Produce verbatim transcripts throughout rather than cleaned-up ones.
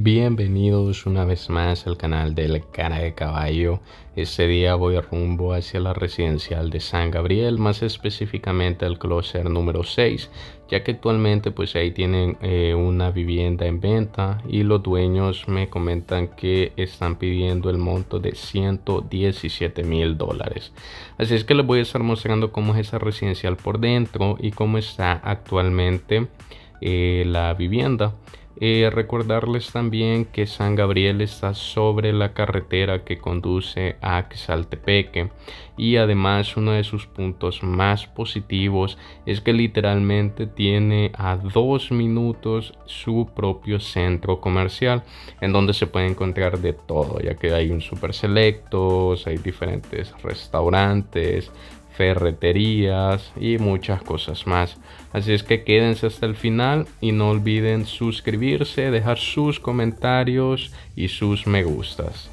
Bienvenidos una vez más al canal del Cara de Caballo. Este día voy rumbo hacia la residencial de San Gabriel, más específicamente al clúster número seis, ya que actualmente pues ahí tienen eh, una vivienda en venta y los dueños me comentan que están pidiendo el monto de ciento diecisiete mil dólares. Así es que les voy a estar mostrando cómo es esa residencial por dentro y cómo está actualmente eh, la vivienda. Eh, recordarles también que San Gabriel está sobre la carretera que conduce a Axaltepeque, y además uno de sus puntos más positivos es que literalmente tiene a dos minutos su propio centro comercial, en donde se puede encontrar de todo, ya que hay un super selectos, hay diferentes restaurantes, ferreterías y muchas cosas más. Así es que quédense hasta el final y no olviden suscribirse, dejar sus comentarios y sus me gustas.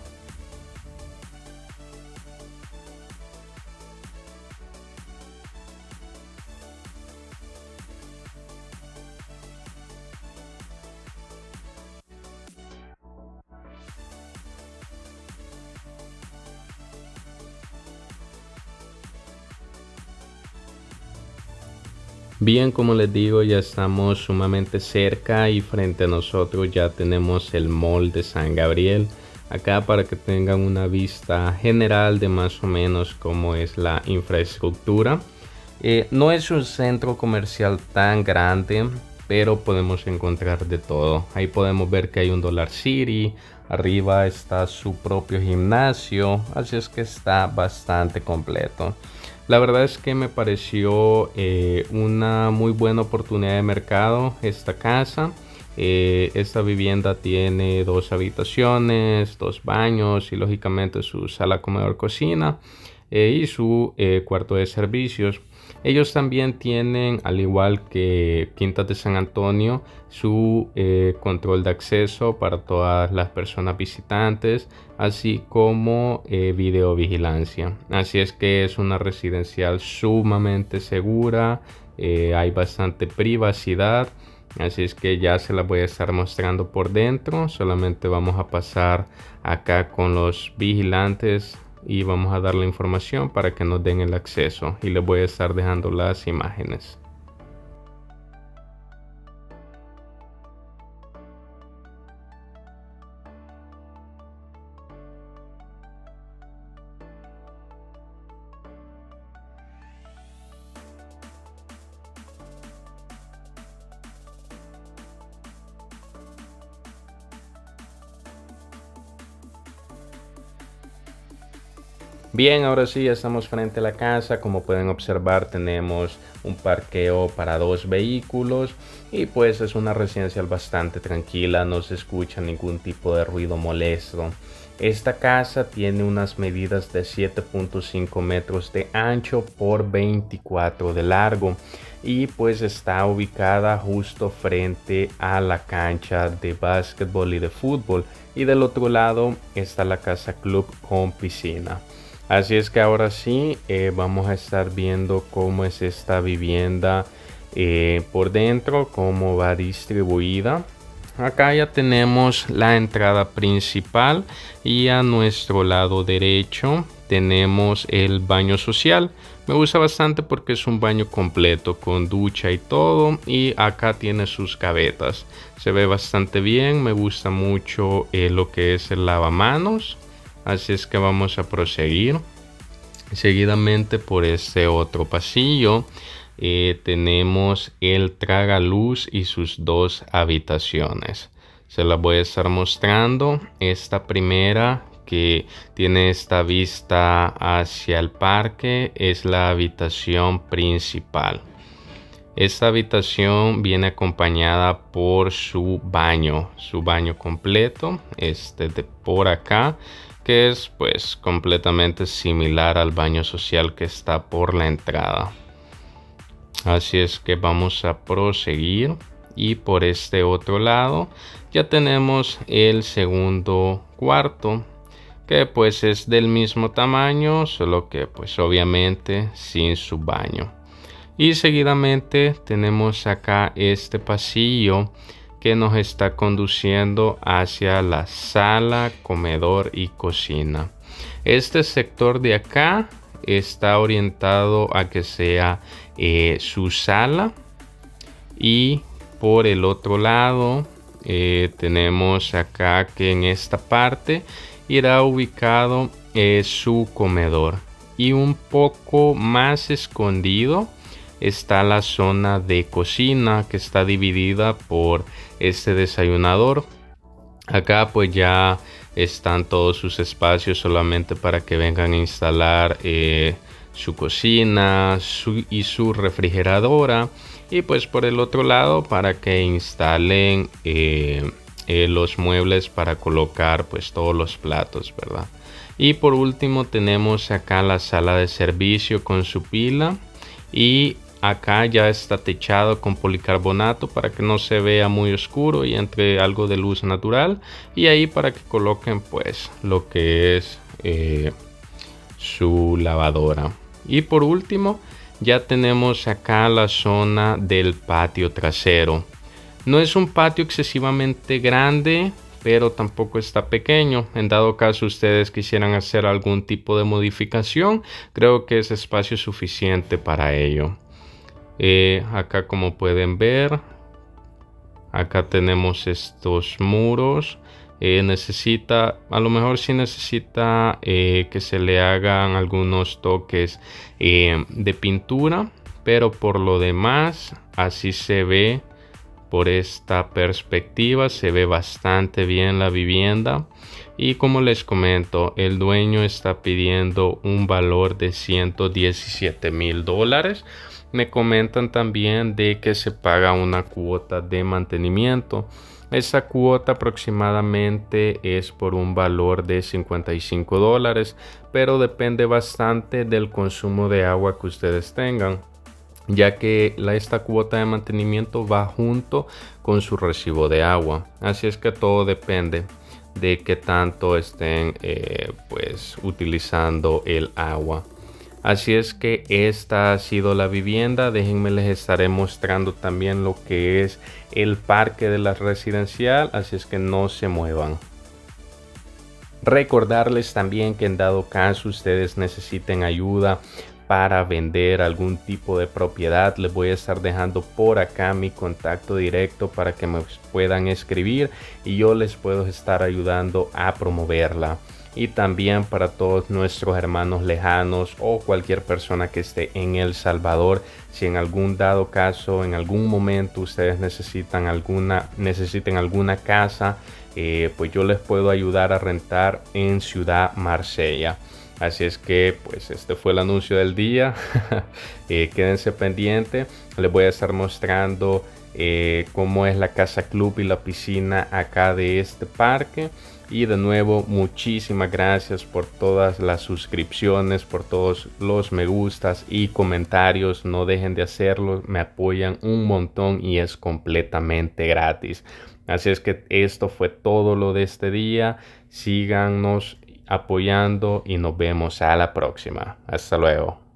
Bien, como les digo, ya estamos sumamente cerca y frente a nosotros ya tenemos el Mall de San Gabriel. Acá para que tengan una vista general de más o menos cómo es la infraestructura. Eh, no es un centro comercial tan grande, pero podemos encontrar de todo. Ahí podemos ver que hay un Dollar City, arriba está su propio gimnasio, así es que está bastante completo. La verdad es que me pareció eh, una muy buena oportunidad de mercado esta casa. Eh, esta vivienda tiene dos habitaciones, dos baños y lógicamente su sala, comedor, cocina eh, y su eh, cuarto de servicios. Ellos también tienen, al igual que Quintas de San Antonio, su eh, control de acceso para todas las personas visitantes, así como eh, videovigilancia. Así es que es una residencial sumamente segura, eh, hay bastante privacidad. Así es que ya se la voy a estar mostrando por dentro. Solamente vamos a pasar acá con los vigilantes y vamos a dar la información para que nos den el acceso, y les voy a estar dejando las imágenes. Bien, ahora sí, ya estamos frente a la casa. Como pueden observar, tenemos un parqueo para dos vehículos y pues es una residencial bastante tranquila, no se escucha ningún tipo de ruido molesto. Esta casa tiene unas medidas de siete punto cinco metros de ancho por veinticuatro de largo y pues está ubicada justo frente a la cancha de básquetbol y de fútbol, y del otro lado está la casa club con piscina. Así es que ahora sí eh, vamos a estar viendo cómo es esta vivienda eh, por dentro, cómo va distribuida. Acá ya tenemos la entrada principal y a nuestro lado derecho tenemos el baño social. Me gusta bastante porque es un baño completo con ducha y todo, y acá tiene sus gavetas. Se ve bastante bien, me gusta mucho eh, lo que es el lavamanos. Así es que vamos a proseguir. Seguidamente por este otro pasillo eh, tenemos el tragaluz y sus dos habitaciones. Se las voy a estar mostrando. Esta primera, que tiene esta vista hacia el parque, es la habitación principal. Esta habitación viene acompañada por su baño, su baño completo, este de por acá, que es pues completamente similar al baño social que está por la entrada. Así es que vamos a proseguir, y por este otro lado ya tenemos el segundo cuarto, que pues es del mismo tamaño, solo que pues obviamente sin su baño. Y seguidamente tenemos acá este pasillo que nos está conduciendo hacia la sala, comedor y cocina. Este sector de acá está orientado a que sea eh, su sala, y por el otro lado eh, tenemos acá que en esta parte irá ubicado eh, su comedor, y un poco más escondido está la zona de cocina, que está dividida por este desayunador. Acá pues ya están todos sus espacios solamente para que vengan a instalar eh, su cocina su, y su refrigeradora, y pues por el otro lado para que instalen eh, eh, los muebles para colocar pues todos los platos, ¿verdad? Y por último tenemos acá la sala de servicio con su pila, y acá ya está techado con policarbonato para que no se vea muy oscuro y entre algo de luz natural, y ahí para que coloquen pues lo que es eh, su lavadora. Y por último ya tenemos acá la zona del patio trasero. No es un patio excesivamente grande, pero tampoco está pequeño. En dado caso ustedes quisieran hacer algún tipo de modificación, creo que es espacio suficiente para ello. Eh, acá como pueden ver, acá tenemos estos muros. Eh, necesita, a lo mejor sí necesita eh, que se le hagan algunos toques eh, de pintura, pero por lo demás así se ve. Por esta perspectiva se ve bastante bien la vivienda, y como les comento, el dueño está pidiendo un valor de ciento diecisiete mil dólares. Me comentan también de que se paga una cuota de mantenimiento. Esa cuota aproximadamente es por un valor de cincuenta y cinco dólares, pero depende bastante del consumo de agua que ustedes tengan, ya que la, esta cuota de mantenimiento va junto con su recibo de agua. Así es que todo depende de qué tanto estén eh, pues utilizando el agua. Así es que esta ha sido la vivienda. Déjenme les estaré mostrando también lo que es el parque de la residencial, así es que no se muevan. Recordarles también que en dado caso ustedes necesiten ayuda para vender algún tipo de propiedad, les voy a estar dejando por acá mi contacto directo para que me puedan escribir y yo les puedo estar ayudando a promoverla. Y también para todos nuestros hermanos lejanos o cualquier persona que esté en El Salvador, si en algún dado caso, en algún momento ustedes necesitan alguna, necesiten alguna casa, eh, pues yo les puedo ayudar a rentar en Ciudad Marsella. Así es que pues este fue el anuncio del día. eh, quédense pendientes, les voy a estar mostrando eh, cómo es la casa club y la piscina acá de este parque. Y de nuevo, muchísimas gracias por todas las suscripciones, por todos los me gustas y comentarios. No dejen de hacerlo, me apoyan un montón y es completamente gratis. Así es que esto fue todo lo de este día. Síganos apoyando y nos vemos a la próxima. Hasta luego.